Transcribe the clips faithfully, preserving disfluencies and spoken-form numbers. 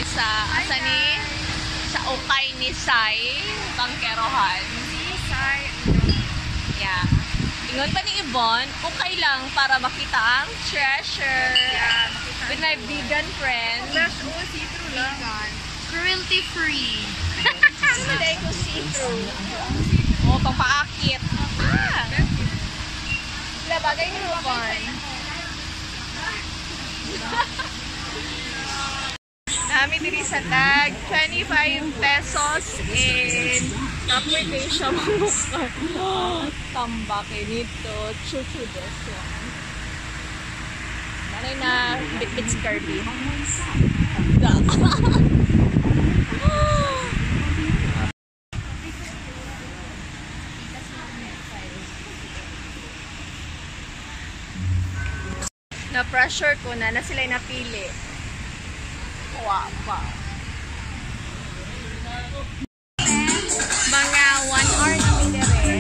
sa asa ni sa ukay ni Sai, Bangkerohan. Si Sai. Yeah. Ingon pa ni Yvonne, okay lang para makita ang treasure. Yeah, makita with my vegan friend. Plus, oh, see-through lang. Cruelty free. Ano na ko see-through? Oh, pangpaakit. Ah! Wala bagay ni Yvonne. Nami diri sa tag twenty-five pesos in application mo. Tambak nito chuchu desu. Nanay na bit-bit scurvy. Na pressure ko na na sila napili. Wow, wow. Mga one hour na may dire.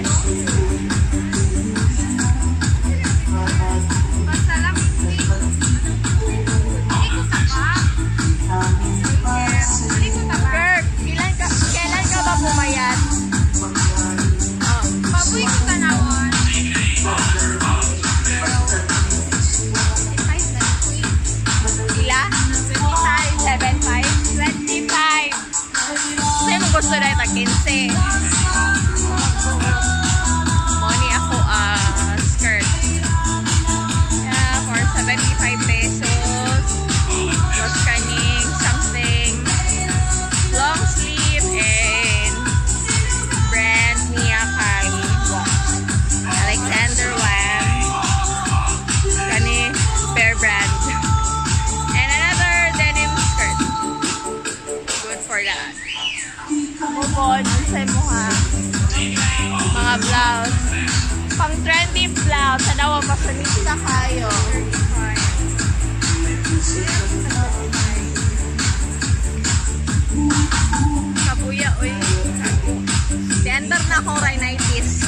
Basta lang, hindi. Hindi ko tapa. Hindi ko tapa. Kirk, kailan ka, kailan ka ba pumayat? Oh. Baboy ko tanawan. Ila? seven five? twenty-five. Kasi mo gusto na ito, fifteen. Money ako, uh, skirt. Yeah, for seventy-five pesos. Was kaning something. Long sleeve and brand niya kay Alexander Wang. Kani Bear brand. For that. Mubon, sa mo ha. Mga blouse. Pang trendy blouse. Sanawa masanista kayo. Kabuya, uy. Tender na akong rhinitis.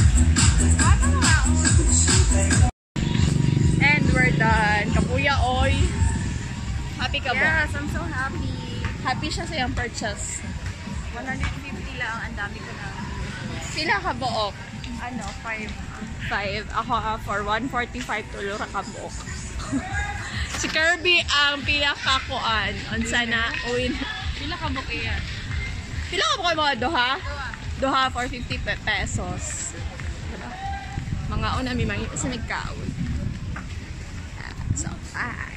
And we're done. Kabuya, oy. Happy ka ba? Yes, I'm so happy. Happy siya sa iyong purchase. one hundred fifty lang. Ang dami ko na. Sila ka buok? Ano, five. five. Ako uh, for one forty-five tulo ra ka buok. Si Kirby ang pila kakuan. Unsa na? Uwin. Pila ka buok iya? Pila ka buok mga doha? Doha for fifty pesos. Mga una mi mangi sa migkaon. So, ah.